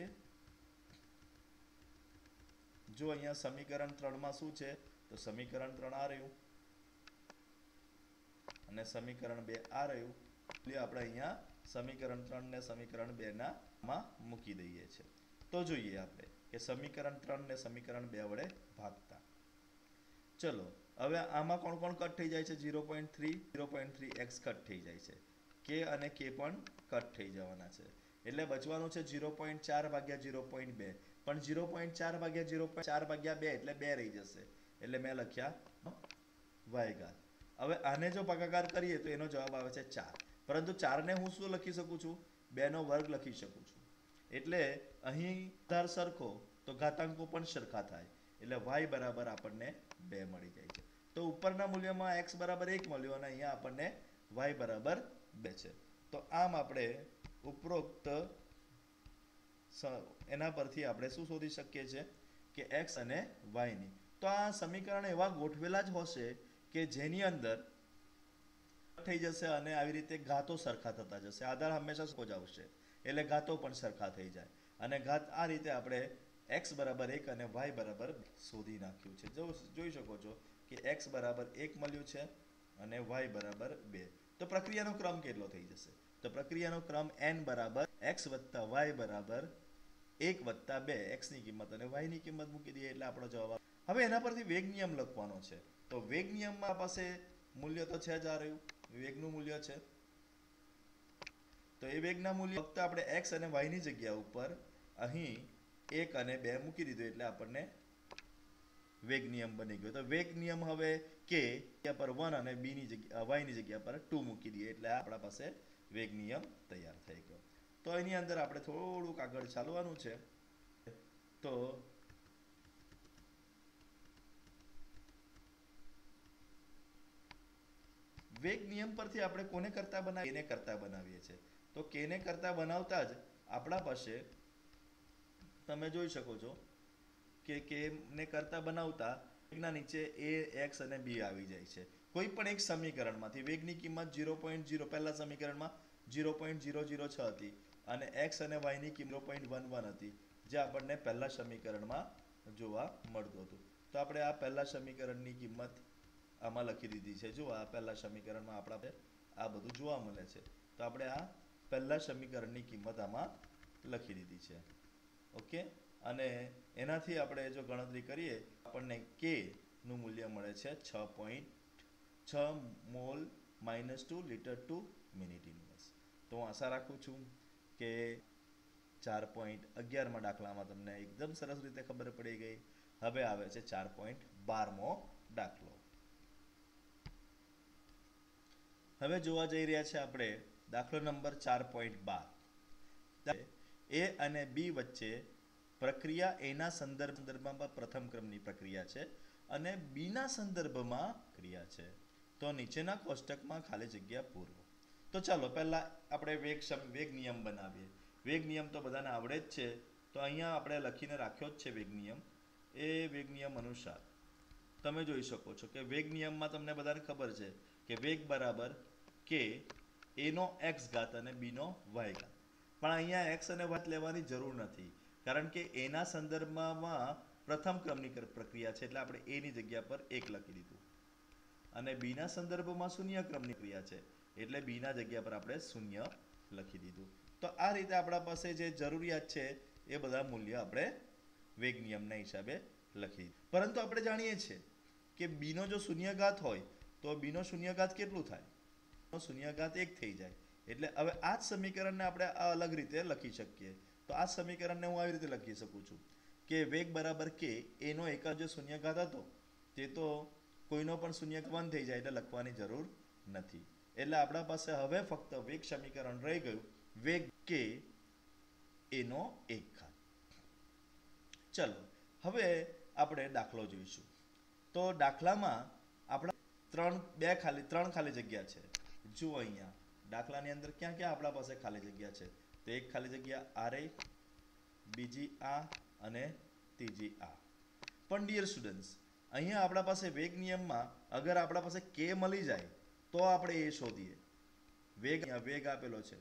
જો અહીંયા સમીકરણ ત્રણમાં શું છે, તો સમીકરણ ત્રણ આ રહ્યું અને સમીકરણ બે આ રહ્યું. એટલે આપણે અહીંયા સમીકરણ ત્રણ ને સમીકરણ બે ના માં મૂકી દઈએ છીએ. તો જોઈએ આપણે કે સમીકરણ ત્રણ ને સમીકરણ બે વડે ભાગતા. ચલો, હવે આમાં કોણ કોણ કટ થઈ જાય છે? Zero point three, zero point three X cut થઈ જાય છે. કે અને કે પણ કટ થઈ જવાના છે, એટલે બચવાનું છે ઝીરો પોઈન્ટ ચાર ભાગ્યા ઝીરો પોઈન્ટ બે. પણ ઝીરો પોઈન્ટ ચાર ભાગ્યા ઝીરો પોઈન્ટ ચાર ભાગ્યા બે એટલે બે રહી જશે, એટલે મેં લખ્યા વાય ઘાત. હવે આને જો ભાગાકાર કરીએ તો એનો જવાબ આવે છે ચાર. પરંતુ ચારને હું શું લખી શકું છું? બે નો વર્ગ લખી શકું છું. એટલે અહીં ધાર સરખો તો ઘાતાંકો પણ સરખા થાય, એટલે વાય બરાબર આપણને બે મળી જાય છે. તો ઉપરના મૂલ્યમાં એક્સ બરાબર એક મળ્યું અને અહીંયા આપણને વાય બરાબર બે છે. તો આમ આપણે ઉપરોક્ત એના પરથી આપણે શું શોધી શકીએ છીએ કે એક્સ અને વાયની. તો આ સમીકરણ એવા ગોઠવેલા જ હશે કે જેની અંદર થઈ જશે અને આવી રીતે ઘાતો સરખા થતા જશે. આધાર હંમેશા સરખો જ આવશે, એટલે ઘાતો પણ સરખા થઈ જાય. અને ઘાત આ રીતે આપણે એક્સ બરાબર એક અને વાય બરાબર શોધી નાખ્યું છે. જો જોઈ શકો છો કે એક્સ બરાબર એક મળ્યું છે અને વાય બરાબર બે. તો પ્રક્રિયાનો ક્રમ કેટલો થઈ જશે? તો પ્રક્રિયાનો ક્રમ એન બરાબર એક્સ વત્તા વાય બરાબર એક વત્તા બે. એક્સ ની કિંમત અને વાય ની કિંમત મૂકી દઈએ એટલે આપણો જવાબ. હવે એના પરથી વેગ નિયમ લખવાનો છે. તો વેગ નિયમમાં પાસે મૂલ્ય તો છે જ આ રહ્યું, વેગનું મૂલ્ય છે. તો એ વેગના મૂલ્ય ફક્ત આપણે એક્સ અને વાય ની જગ્યા ઉપર અહીં એક અને બે મૂકી દીધું એટલે આપણને વેગ નિયમ બની ગયો. તો વેગ નિયમ હવે કે જગ્યા પર વન અને બી ની જગ્યા વાય ની જગ્યા પર ટુ મૂકી દઈએ એટલે આપણા પાસે વેગ નિયમ તૈયાર થઈ ગયો. તો એની અંદર આપણે થોડુંક આગળ ચાલવાનું છે. તો વેગ નિયમ પરથી આપણે કોને કરતા બનાવીએ? કેને કરતા બનાવીએ છીએ. તો કેને કરતા બનાવતા જ આપણા પાસે તમે જોઈ શકો છો કે કે ને કરતા બનાવતા વેગના નીચે એ એક્સ અને બી આવી જાય છે. કોઈ પણ એક સમીકરણમાંથી વેગની કિંમત ઝીરો પોઈન્ટ ઝીરો પહેલા સમીકરણમાં ઝીરો પોઈન્ટ ઝીરો ઝીરો છ હતી અને એક્સ અને વાયની કિંમત ઝીરો પોઈન્ટ વન વન હતી, જે આપણને પહેલા સમીકરણમાં જોવા મળતું હતું. તો આપણે આ પહેલા સમીકરણની કિંમત આમાં લખી દીધી છે. જો આ પહેલા સમીકરણમાં આપણા આ બધું જોવા મળે છે. તો આપણે આ પહેલા સમીકરણની કિંમત આમાં લખી દીધી છે. ઓકે, અને એનાથી આપણે જો ગણતરી કરીએ આપણને કે નું મૂલ્ય મળે છે છ પોઈન્ટ છ mole minus two litre two minute inverse. તો હું આશા રાખું છું કે ચાર પોઈન્ટ અગિયારમાં દાખલામાં તમને એકદમ સરસ રીતે ખબર પડી ગઈ. હવે આવે છે ચાર પોઈન્ટ બારમો દાખલો. હવે જોવા જઈ રહ્યા છે આપણે દાખલો નંબર ચાર પોઈન્ટ બાર. એ અને બી વચ્ચે પ્રક્રિયા એના સંદર્ભ સંદર્ભમાં પ્રથમ ક્રમની પ્રક્રિયા છે અને બીના સંદર્ભમાં ક્રિયા છે. તો નીચેના કોષ્ટકમાં ખાલી જગ્યા પૂરો. તો ચાલો પહેલા આપણે વેગ વેગ નિયમ બનાવીએ. વેગ નિયમ તો બધાને આવડે જ છે, તો અહીંયા આપણે લખીને રાખ્યો જ છે વેગ નિયમ. એ વેગ નિયમ અનુસાર તમે જોઈ શકો છો કે વેગ નિયમમાં તમને બધાને ખબર છે કે વેગ બરાબર કે એનો એક્સ ઘાત અને બીનો વાય ઘાત. પણ અહીંયા એક્સ અને વાય લેવાની જરૂર નથી, કારણ કે એના સંદર્ભમાં પ્રથમ ક્રમની પ્રક્રિયા છે એટલે આપણે એની જગ્યા પર એક લખી દીધું, અને બીના સંદર્ભમાં શૂન્ય ક્રમની ક્રિયા છે એટલે બીના જગ્યા પર આપણે શૂન્ય લખી દીધું. તો આ રીતે આપણા પાસે જે જરૂરિયાત છે એ બધા મૂલ્ય આપણે વેગ નિયમના હિસાબે લખી. પરંતુ આપણે જાણીએ છીએ કે બીનો જો શૂન્યઘાત હોય તો બીનો શૂન્યઘાત કેટલું થાય? શૂન્યઘાત એક થઈ જાય. એટલે હવે આ જ સમીકરણને આપણે આ અલગ રીતે લખી શકીએ. તો આ સમીકરણને હું આવી રીતે લખી શકું છું કે વેગ બરાબર કે એનો એક જ શૂન્યઘાત હતો તે તો કોઈનો પણ શૂન્યઘાત વન થઈ જાય એટલે લખવાની જરૂર નથી. એટલે આપણા પાસે હવે ફક્ત વેગ સમીકરણ રહી ગયું, વેગ કે એનો એક ઘાત. ચલો હવે આપણે દાખલો જોઈશું. તો દાખલામાં આપણા ત્રણ બે ખાલી ત્રણ ખાલી જગ્યા છે. જુઓ અહીંયા દાખલાની અંદર ક્યાં ક્યાં આપણા પાસે ખાલી જગ્યા છે? તો એક ખાલી જગ્યા આ રહી, બીજી આ અને ત્રીજી આ. પણ ડિયર સ્ટુડન્ટ્સ, અહીંયા આપણા પાસે વેગ નિયમમાં અગર આપણા પાસે કે મળી જાય તો આપણે એ શોધીએ. વેગ વેગ આપેલો છે,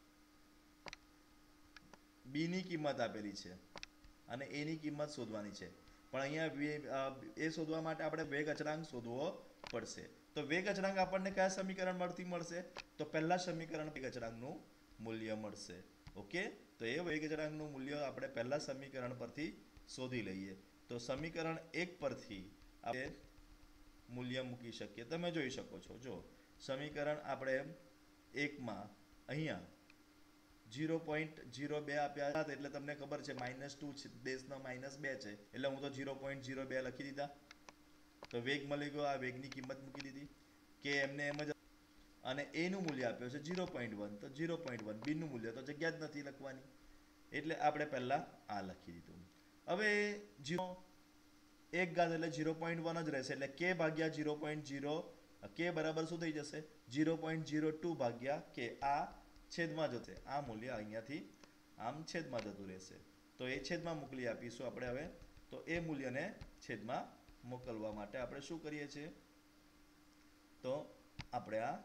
બી ની કિંમત આપેલી છે અને એની કિંમત શોધવાની છે. પણ અહીંયા એ શોધવા માટે આપણે વેગ અચળાંક શોધવો પડશે. તો વેગ અચળાંક આપણને કયા સમીકરણ પરથી મળશે? તો પહેલા સમીકરણ વેગ અચળાંકનું મૂલ્ય મળશે. ઓકે, તો એ વેગ અચળાંકનું મૂલ્ય આપણે પહેલા સમીકરણ પરથી શોધી લઈએ. તો સમીકરણ એક પરથી આપણે મૂલ્ય મૂકી શકીએ. તમે જોઈ શકો છો, જો સમીકરણ આપણે એકમાં અહીંયા ઝીરો પોઈન્ટ ઝીરો બે આપ્યા હતા એટલે તમને ખબર છે માઇનસ ટુ દેશનો માઇનસ બે છે એટલે હું તો ઝીરો પોઈન્ટ ઝીરો બે લખી દીધા. તો વેગ મળી ગયો, આ વેગની કિંમત મૂકી દીધી કે એમને એમ જ, અને એનું મૂલ્ય આપ્યું છે ઝીરો પોઈન્ટ વન. તો ઝીરો પોઈન્ટ વન બીનું મૂલ્ય તો જગ્યા જ નથી લખવાની એટલે આપણે પહેલા આ લખી દીધું. હવે ઝીરો એક ઘાત એટલે ઝીરો પોઈન્ટ વન જ રહેશે એટલે કે ભાગ્યા ઝીરો પોઈન્ટ ઝીરો કે બરાબર શું થઈ જશે? ઝીરો પોઈન્ટ ઝીરો ટુ ભાગ્યા કે. આ છેદમાં જશે, આ મૂલ્ય અહીંયાથી આમ છેદમાં જતું રહેશે. તો એ છેદમાં મોકલી આપીશું આપણે હવે. તો એ મૂલ્યને છેદમાં મોકલવા માટે આપણે શું કરીએ છીએ? તો આપણે આ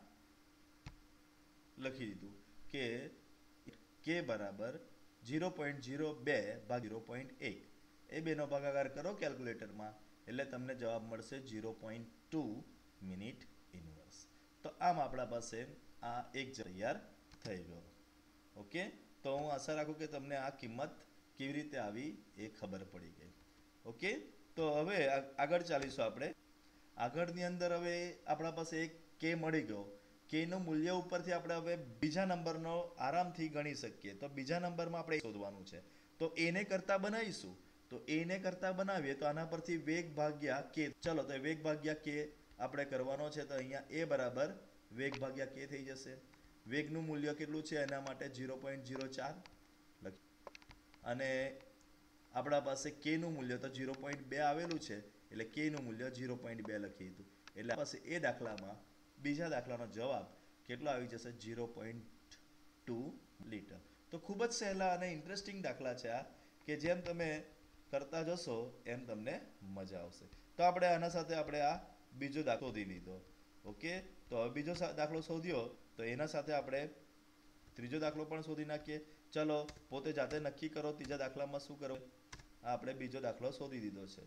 લખી દીધું કે કે બરાબર ઝીરો પોઈન્ટ ઝીરો બે ભાગ ઝીરો પોઈન્ટ એક. એ બેનો ભાગાકાર કરો કેલ્ક્યુલેટરમાં એટલે તમને જવાબ મળશે zero point two minute inverse. તો આમ આપણા પાસે આ એક તૈયાર થઈ ગયો. ઓકે, તો હું આશા રાખું કે તમને આ કિંમત કેવી રીતે આવી એ ખબર પડી ગઈ. ઓકે, તો હવે આગળ ચાલીશું આપણે. આગળની અંદર હવે આપણા પાસે એક કે મળી ગયો. કેનું મૂલ્ય ઉપરથી આપણે હવે બીજા નંબરનો આરામથી ગણી શકીએ. તો બીજા નંબરમાં આપણે શોધવાનું છે. તો એને કરતા બનાવીશું. તો એને કરતા બનાવીએ તો આના પરથી વેગ ભાગ્યા કે. ચલો તો વેગ ભાગ્યા કે આપણે કરવાનો છે. તો અહીંયા એ બરાબર વેગ ભાગ્યા કે થઈ જશે. વેગનું મૂલ્ય કેટલું છે એના માટે ઝીરો પોઈન્ટ ઝીરો ચાર લખી, અને આપણા પાસે કે નું મૂલ્ય તો ઝીરો પોઈન્ટ બે આવેલું છે એટલે કે નું મૂલ્ય ઝીરો પોઈન્ટ બે લખી દીધું. એટલે પાસે એ દાખલામાં બીજા દાખલાનો જવાબ કેટલો આવી જશે? Zero point two litre. તો ખૂબ જ સહેલા અને ઇન્ટરેસ્ટિંગ દાખલા છે આ, કે જેમ તમે કરતા જશો એમ તમને મજા આવશે. તો આપણે આના સાથે આપણે આ બીજો દાખલો શોધી લીધો. ઓકે, તો હવે બીજો દાખલો શોધ્યો તો એના સાથે આપણે ત્રીજો દાખલો પણ શોધી નાખીએ. ચલો પોતે જાતે નક્કી કરો ત્રીજા દાખલામાં શું કરો. આપણે બીજો દાખલો શોધી દીધો છે.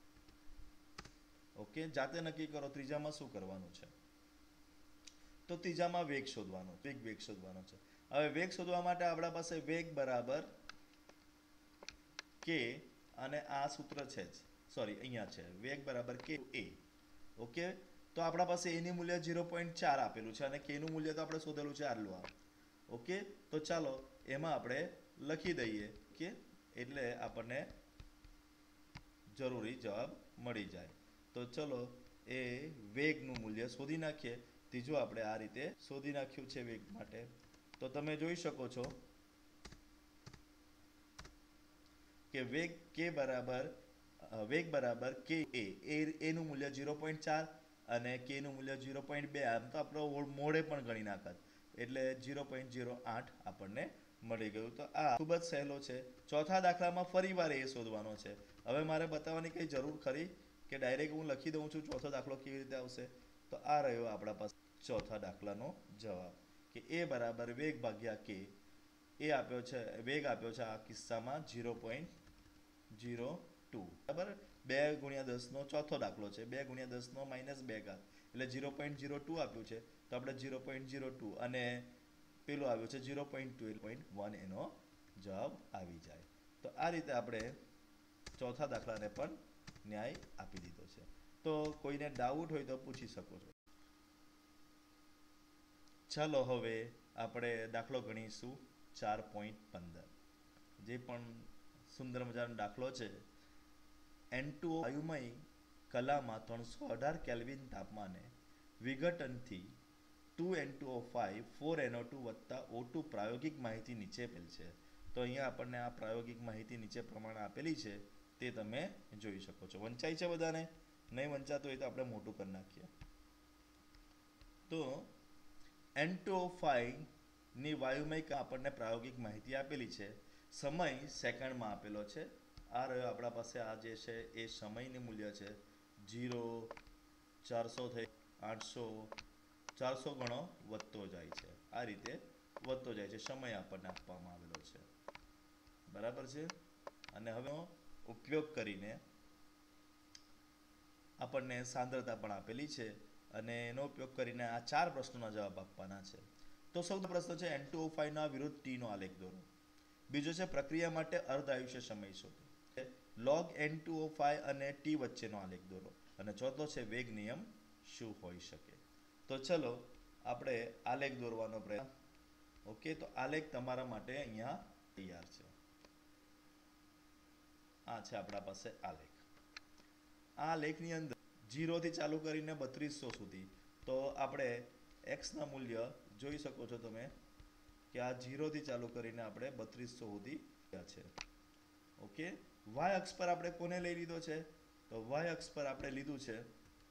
ઓકે, જાતે નક્કી કરો ત્રીજામાં શું કરવાનું છે. તો ત્રીજામાં વેગ શોધવાનો વેગ વેગ શોધવાનો છે. હવે વેગ શોધવા માટે આપણા પાસે વેગ બરાબર કે, અને આ સૂત્ર છે જ, સોરી અહીંયા છે વેગ બરાબર કે એ. ઓકે, તો આપણા પાસે એની મૂલ્ય ઝીરો પોઈન્ટ ચાર આપેલું છે અને કેનું મૂલ્ય તો આપણે શોધેલું છે આટલું આ. ઓકે, તો ચાલો એમાં આપણે લખી દઈએ કે એટલે આપણને જરૂરી જવાબ મળી જાય. તો ચલો એ વેગનું મૂલ્ય શોધી નાખીએ. ત્રીજું આપણે આ રીતે શોધી નાખ્યું છે વેગ માટે. તો તમે જોઈ શકો છો કે વેગ કે બરાબર વેગ બરાબર કે એ એનું મૂલ્ય ઝીરો પોઈન્ટ ચાર અને કે નું મૂલ્ય ઝીરો પોઈન્ટ બે. આમ તો આપણો મોડે પણ ગણી નાખત એટલે ઝીરો પોઈન્ટ ઝીરો આઠ આપણને મળી ગયું. તો આ ખૂબ જ સહેલો છે. ચોથા દાખલામાં ફરી વાર એ શોધવાનો છે. હવે મારે બતાવવાની કઈ જરૂર ખરી કે ડાયરેક્ટ હું લખી દઉં છું ચોથો દાખલો કેવી રીતે આવશે? તો આ રહ્યો આપણા પાસે ચોથા દાખલાનો જવાબ કે એ બરાબર વેગ ભાગ્યા કે. એ આપ્યો છે, વેગ આપ્યો છે આ કિસ્સામાં ઝીરો પોઈન્ટ ઝીરો ટુ. બરાબર, બે ગુણ્યા દસનો ચોથો દાખલો છે. બે ગુણ્યા દસનો માઇનસ બે ઘાત એટલે ઝીરો પોઈન્ટ ઝીરો ટુ આપ્યું છે. તો આપણે ઝીરો પોઈન્ટ ઝીરો ટુ અને પેલું આવ્યું છે zero point two point one એનો જવાબ આવી જાય. તો આ રીતે આપણે ચોથા દાખલાને પણ ન્યાય આપી દીધો છે. તો કોઈને ડાઉટ હોય તો પૂછી શકો છો. ચાલો હવે આપણે દાખલો ગણીશું ચાર પોઈન્ટ પંદર, જે પણ સુંદર મજાનો દાખલો છે. એન ટુ ઓ વાયુમય કલામાં ત્રણસો અઢાર કેલ્વિન તાપમાને વિઘટનથી two N two O five four N O two વત્તા ઓ ટુ પ્રાયોગિક માહિતી નીચે આપેલ છે. તો અહીંયા આપણને આ પ્રાયોગિક માહિતી નીચે પ્રમાણે આપેલી છે તે તમે જોઈ શકો છો. વંચાય છે બધાને? નહીં વંચાતું હોય તો આપણે મોટું કરી નાખીએ. તો એન ટુ ઓ ફાઈવ ની વાયુમય આપણને પ્રાયોગિક માહિતી આપેલી છે. સમય સેકન્ડમાં આપેલો છે. આ રહ્યો આપણા પાસે આ જે છે એ સમયનું મૂલ્ય છે. જીરો ચારસો થઈ આઠસો, ચારસો ગણો વધતો જાય છે. આ રીતે વધતો જાય છે. સમય આપણને આપવામાં આવેલો છે. બરાબર છે. અને હવે ઉપયોગ કરીને આપણને સાંદ્રતા પણ આપેલી છે અને એનો ઉપયોગ કરીને આ ચાર પ્રશ્નોના જવાબ આપવાના છે. તો સૌથી પ્રશ્ન છે એન ટુ ઓ ફાઈવ ના વિરુદ્ધ ટી નો આલેખ દોરો. બીજો છે પ્રક્રિયા માટે અર્ધ આયુષ્ય સમય શોધો. Log N two O five અને ટી વચ્ચેનો આલેખ દોરો. અને ચોથો છે વેગ નિયમ શું હોઈ શકે? તો ચલો આપણે આલેખ દોરવાનો પ્રયત્ન. ઓકે, તો આલેખ તમારા માટે અહીંયા તૈયાર છે. આ છે આપણા પાસે આલેખ. આ લેખની અંદર જીરો થી ચાલુ કરીને બત્રીસો સુધી. તો આપણે એક્સ ના મૂલ્ય જોઈ શકો છો તમે કે આ જીરો થી ચાલુ કરીને આપણે બત્રીસો સુધી છે. ઓકે, વાય અક્ષ પર આપણે કોને લઈ લીધો છે? તો વાય અક્ષ પર આપણે લીધું છે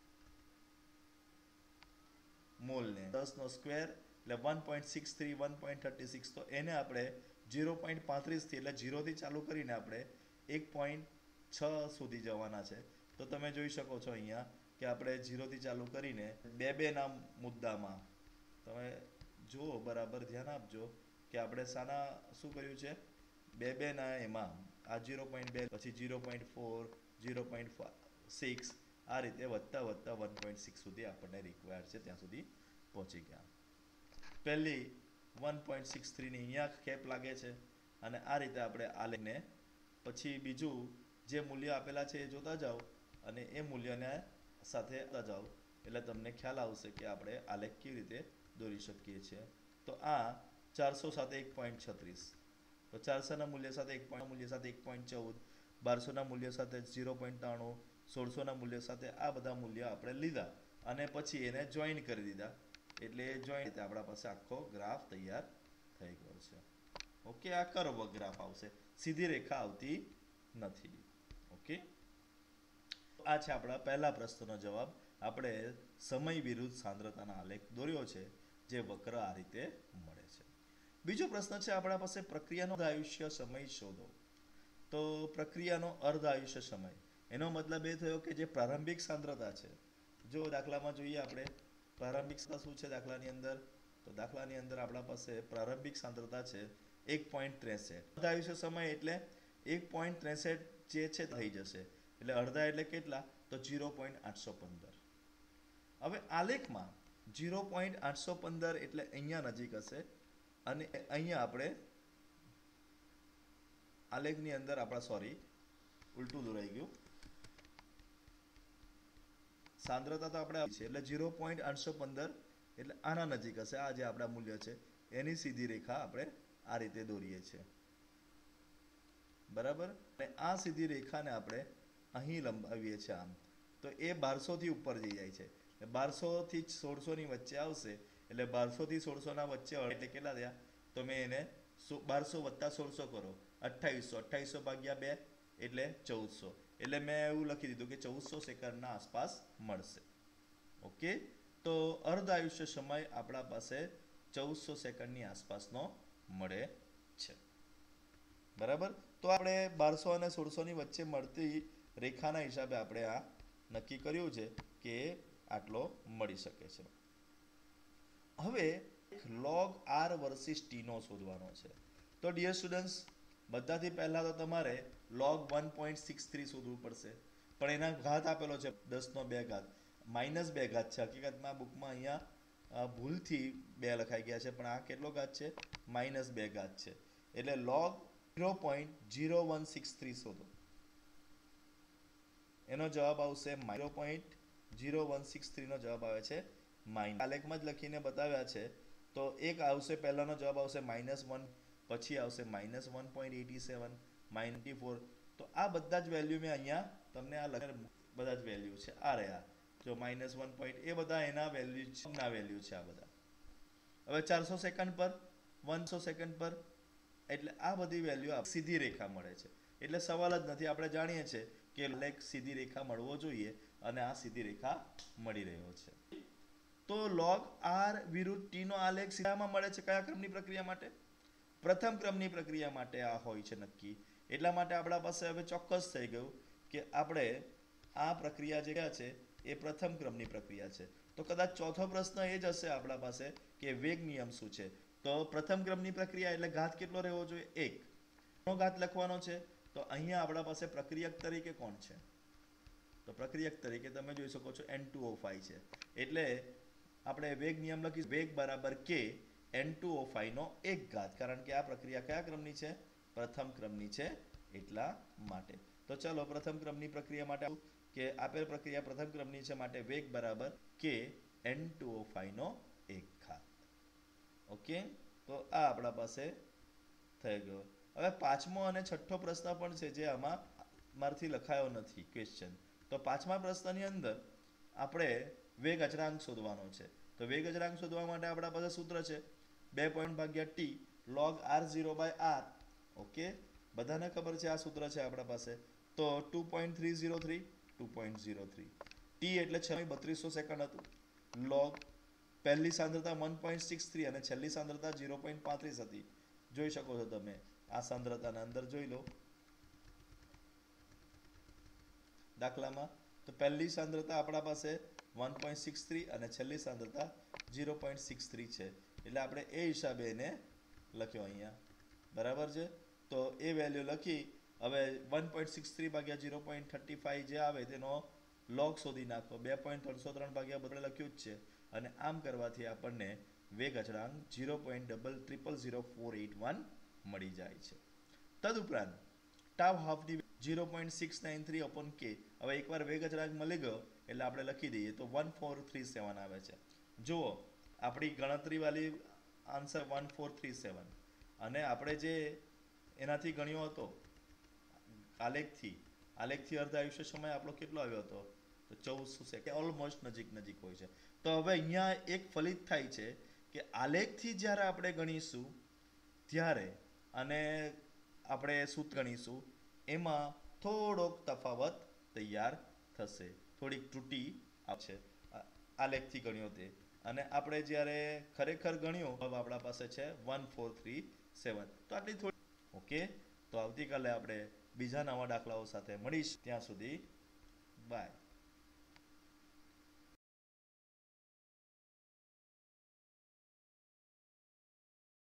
મોલને. દસ નો સ્ક્વેર એટલે one point six three, one point thirty six. તો એને આપણે ઝીરો પોઈન્ટ પાંત્રીસ થી એટલે જીરો થી ચાલુ કરીને આપણે એક પોઈન્ટ છ સુધી જવાના છે. તો તમે જોઈ શકો છો અહીંયા કે આપણે જીરો થી ચાલુ કરીને બે બે ના મુદ્દામાં તમે જુઓ, બરાબર ધ્યાન આપજો કે આપણે સાના શું કર્યું છે? બે બે ના એમાં આ ઝીરો પોઈન્ટ બે પછી zero point four, zero point six, આ રીતે વધતા વધતા વન પોઈન્ટ સિક્સ સુધી આપણને રિક્વાયર્ડ છે ત્યાં સુધી પહોંચી ગયા. પહેલી વન પોઈન્ટ સિક્સ થ્રી ની અહીંયા કેપ લાગે છે અને આ રીતે આપણે આ લઈને પછી બીજું જે મૂલ્ય આપેલા છે એ જોતા જાઓ અને એ મૂલ્યને સાથે જાઓ એટલે તમને ખ્યાલ આવશે કે આપણે આલેખ કેવી રીતે દોરી શકીએ છીએ. તો આ ચારસો સાથે એક પોઈન્ટ છત્રીસ, તો ચારસોના મૂલ્ય સાથે એક પોઈન્ટ મૂલ્ય સાથે એક પોઈન્ટ ચૌદ, બારસોના મૂલ્ય સાથે ઝીરો પોઈન્ટ ત્રાણું, સોળસોના મૂલ્ય સાથે આ બધા મૂલ્ય આપણે લીધા અને પછી એને જોઈન કરી દીધા એટલે જોઈન રીતે આપણા પાસે આખો ગ્રાફ તૈયાર થઈ ગયો છે. ઓકે, આ કર્વ ગ્રાફ આવશે, સીધી રેખા આવતી નથી. ઓકે, આ છે આપણા પહેલા પ્રશ્નનો જવાબ. આપણે સમય વિરુદ્ધ સાંદ્રતાના આલેખ દોર્યો છે જે વક્ર આ રીતે મળે છે. બીજો પ્રશ્ન છે આપણા પાસે પ્રક્રિયાનો અર્ધ આયુષ્ય સમય શોધો. તો પ્રક્રિયાનો અર્ધ આયુષ્ય સમય એનો મતલબ એ થયો કે જે પ્રારંભિક સાંદ્રતા છે, જો દાખલામાં જોઈએ આપણે પ્રારંભિક શું છે દાખલાની અંદર, તો દાખલાની અંદર આપણા પાસે પ્રારંભિક સાંદ્રતા છે એક પોઈન્ટ ત્રેસઠ. અર્ધ આયુષ્ય સમય એટલે એક પોઈન્ટ ત્રેસઠ જે છે થઈ જશે એટલે અડધા એટલે કેટલા? તો ઝીરો પોઈન્ટ આઠસો પંદર. હવે આલેખમાં ઝીરો પોઈન્ટ આઠસો પંદર એટલે અહીંયા નજીક હશે અને અહીંયા આપણે આલેખની અંદર આપણા સોરી ઉલટું દોરાઈ ગયું. સાંદ્રતા તો આપણે છે એટલે ઝીરો પોઈન્ટ આઠસો પંદર એટલે આના નજીક હશે. આ જે આપણા મૂલ્ય છે એની સીધી રેખા આપણે આ રીતે દોરીએ છીએ. બરાબર, અને આ સીધી રેખાને આપણે અહીં લંબાવીએ છીએ આમ, તો એ બારસો થી ઉપર જઈ જાય છે બારસો થી સોળસો ની વચ્ચે આવશે એટલે બારસો થી સોળસો ના વચ્ચે હોય એટલે કેટલા થયા? તો મેં એને બારસો વત્તા સોળસો કરો, અઠ્ઠાવીસો, અઠ્ઠાવીસો ભાગ્યા બે એટલે ચૌદસો. એટલે મેં એવું લખી દીધું કે ચૌદસો સેકન્ડના આસપાસ મળશે. ઓકે, તો અર્ધ આયુષ્ય સમય આપણા પાસે ચૌદસો સેકન્ડની આસપાસનો મળે છે. બરાબર, તો આપણે બારસો અને સોળસો ની વચ્ચે મળતી રેખાના હિસાબે આપણે આ નક્કી કર્યું છે કે આટલો મળી શકે છે. હવે log r વર્સિસ t નો શોધવાનો છે. તો ડિયર સ્ટુડન્ટ્સ, બધાથી પહેલા તો તમારે log one point six three શોધવું પડશે, પણ એના ઘાત આપેલો છે દસ નો બે ઘાત, માઇનસ બે ઘાત છે. હકીકતમાં બુકમાં અહીંયા ભૂલથી બે લખાઈ ગયા છે, પણ આ કેટલો ઘાત છે? માઇનસ બે ઘાત છે. એટલે log zero point zero one six three શોધો. એનો જવાબ આવશે zero point zero one six three નો જવાબ આવે છે માઇનસ. આલેખમાં જ લખીને બતાવ્યા છે. તો એક આવશે, પહેલાનો જવાબ આવશે માઇનસ વન, પછી આવશે minus one point eighty seven, ninety four. તો આ બધા જ વેલ્યુ મેં અહીંયા તમને આ લખેલા બધા જ વેલ્યુ છે. આ રહ્યા જો માઇનસ વન પોઈન્ટ, એ બધા એના વેલ્યુ છે, ના વેલ્યુ છે આ બધા. હવે ચારસો સેકન્ડ પર, વનસો સેકન્ડ પર, એટલે આ બધી વેલ્યુ સીધી રેખા મળે છે. એટલે સવાલ જ નથી, આપણે જાણીએ છીએ કે આલેખ સીધી રેખા મળવો જોઈએ અને આ સીધી રેખા મળી રહ્યો છે. તો log r વિરુદ્ધ t નો આલેખ સીધામાં મળે છે કયા ક્રમની પ્રક્રિયા માટે? પ્રથમ ક્રમની પ્રક્રિયા માટે આ હોય છે નક્કી. એટલા માટે આપણા પાસે હવે ચોક્કસ થઈ ગયું કે આપણે આ પ્રક્રિયા જે છે એ પ્રથમ ક્રમની પ્રક્રિયા છે. તો કદાચ ચોથો પ્રશ્ન એ જ હશે આપણા પાસે કે વેગ નિયમ શું છે. તો પ્રથમ ક્રમની પ્રક્રિયા એટલે ઘાત કેટલો રહેવો જોઈએ? એક. નો ઘાત લખવાનો છે. તો અહીંયા આપણા પાસે પ્રક્રિયક તરીકે કોણ છે? તો પ્રક્રિયક તરીકે તમે જોઈ શકો છો એન ટુ ઓ ફાઈવ છે. એટલે આપણે વેગ નિયમ લખીશું, વેગ બરાબર K N two O five નો એક ઘાત, કારણ કે આ પ્રક્રિયા કયા ક્રમની છે? પ્રથમ ક્રમની છે, એટલા માટે. તો ચાલો પ્રથમ ક્રમની પ્રક્રિયા માટે કે આપેલ પ્રક્રિયા પ્રથમ ક્રમની છે માટે વેગ બરાબર K N two O five નો એક ઘાત. ઓકે, તો આ આપણા પાસે થઈ ગયો. હવે પાંચમો અને છઠ્ઠો પ્રશ્ન પણ છે જે આમાં મારથી લખાયો નથી ક્વેશ્ચન. તો પાંચમા પ્રશ્નની અંદર આપણે વેગ અચળાંક શોધવાનો છે. તો વેગ અચળાંક શોધવા માટે આપણા પાસે સૂત્ર છે બે પોઈન્ટ ભાગ્યા T log r zero by r. Okay, બધાને ખબર છે આ સૂત્ર છે આપણા પાસે. તો two point three zero three, two point zero three. T એટલે છ બત્રીસો સેકન્ડ હતું. log પહેલી સાંદ્રતા વન પોઈન્ટ સિક્સ થ્રી અને છેલ્લી સાંદ્રતા ઝીરો પોઈન્ટ પાંત્રીસ હતી. જોઈ શકો છો તમે આ સાંદ્રતાના અંદર જોઈ લો દાખલામાં. તો પહેલી સાંદ્રતા આપણા પાસે વન પોઈન્ટ સિક્સ થ્રી અને છેલ્લી સાંદ્રતા ઝીરો પોઈન્ટ સિક્સ થ્રી છે. એટલે આપણે એ હિસાબે એને લખ્યો અહીંયા. બરાબર છે, તો એ વેલ્યુ લખી હવે વન પોઈન્ટ સિક્સ થ્રી ભાગ્યા ઝીરો પોઈન્ટ થર્ટી ફાઈવ જે આવે તેનો લોગ શોધી નાખો. બે પોઈન્ટ ત્રણસો ત્રણ ભાગ્યા બદલે લખ્યું જ છે, અને આમ કરવાથી આપણને વેગ અચળાંક zero point double triple zero four eight one મળી જાય છે. તદુપરાંત ટાવ હાફની zero point six nine three upon K. હવે એકવાર વેગ અચળાંક મળી ગયો એટલે આપણે લખી દઈએ તો વન ફોર થ્રી સેવન આવે છે. જુઓ આપણી ગણતરીવાળી answer one four three seven, અને આપણે જે એનાથી ગણ્યો હતો આલેખથી, આલેખથી અર્ધ આયુષ્ય સમય આપણો કેટલો આવ્યો હતો? તો ચૌદસો સેકન્ડ. ઓલમોસ્ટ નજીક નજીક હોય છે. તો હવે અહીંયા એક ફલિત થાય છે કે આલેખથી જ્યારે આપણે ગણીશું ત્યારે અને આપણે સૂત્ર ગણીશું એમાં થોડોક તફાવત તૈયાર થશે, થોડીક ત્રુટી આવશે આલેખથી ગણ્યો તે, અને આપણે જ્યારે ખરેખર ગણ્યું હવે આપણા પાસે છે વન ફોર થ્રી સેવન. તો આટલી થોડી. ઓકે, તો આવતીકાલે આપણે બીજા નવા દાખલાઓ સાથે મળીશ. ત્યાં સુધી બાય.